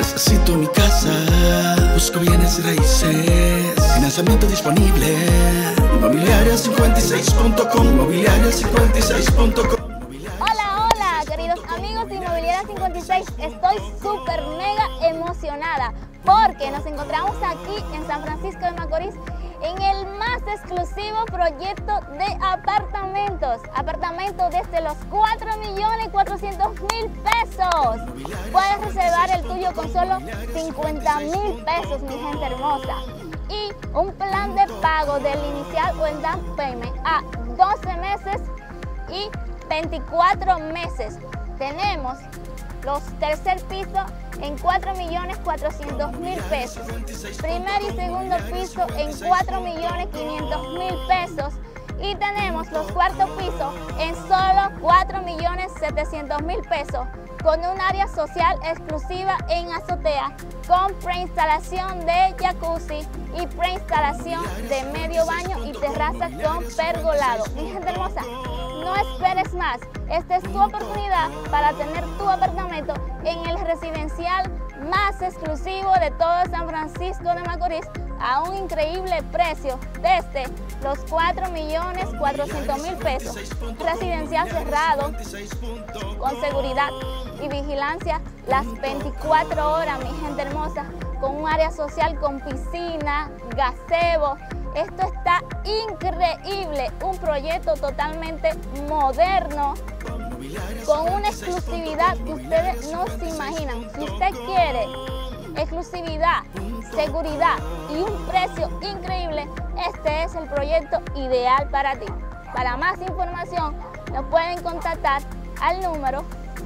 Necesito mi casa, busco bienes raíces, financiamiento disponible. Inmobiliaria56.com, Inmobiliaria56.com. Hola, queridos amigos de Inmobiliaria 56. Estoy súper mega emocionada porque nos encontramos aquí en San Francisco de Macorís en el más exclusivo proyecto de apartamentos. Apartamentos desde los 4.400.000 pesos. Puedes reservar el tuyo con solo 50.000 pesos, mi gente hermosa. Y un plan de pago del inicial o el down payment a 12 meses y 24 meses. Tenemos los tercer piso en 4.400.000 pesos. Primer y segundo piso en 4.500.000 pesos. Y tenemos los cuartos pisos en solo 4.700.000 pesos, con un área social exclusiva en azotea, con preinstalación de jacuzzi y preinstalación de medio baño y terraza con pergolado. Mi gente hermosa, no esperes más. Esta es tu oportunidad para tener tu apartamento en el residencial más exclusivo de todo San Francisco de Macorís a un increíble precio desde los 4.400.000 pesos. Residencial cerrado, con seguridad y vigilancia las 24 horas, mi gente hermosa, con un área social con piscina, gazebo. Esto está increíble, un proyecto totalmente moderno, con una exclusividad que ustedes no se imaginan. Si usted quiere exclusividad, seguridad y un precio increíble, este es el proyecto ideal para ti. Para más información, nos pueden contactar al número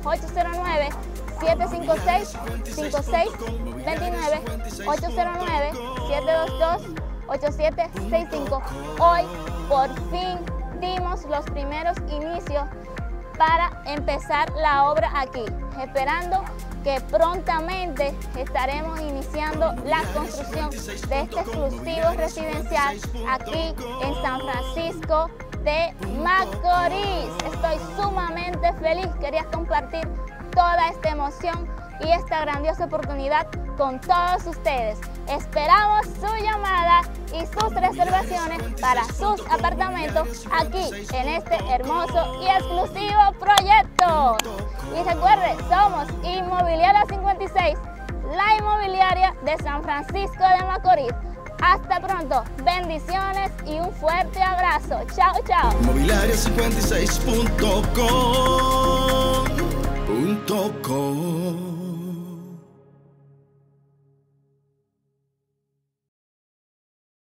809-756-5629, 809-722-8765. Hoy, por fin, dimos los primeros inicios para empezar la obra aquí, esperando que prontamente estaremos iniciando la construcción de este exclusivo residencial aquí en San Francisco de Macorís. Estoy sumamente feliz, quería compartir toda esta emoción y esta grandiosa oportunidad con todos ustedes. Esperamos su llamada y sus reservaciones para sus apartamentos aquí en este hermoso y exclusivo proyecto. Y recuerden, somos Inmobiliaria 56, la inmobiliaria de San Francisco de Macorís. Hasta pronto, bendiciones y un fuerte abrazo. Chao, chao. Inmobiliaria56.com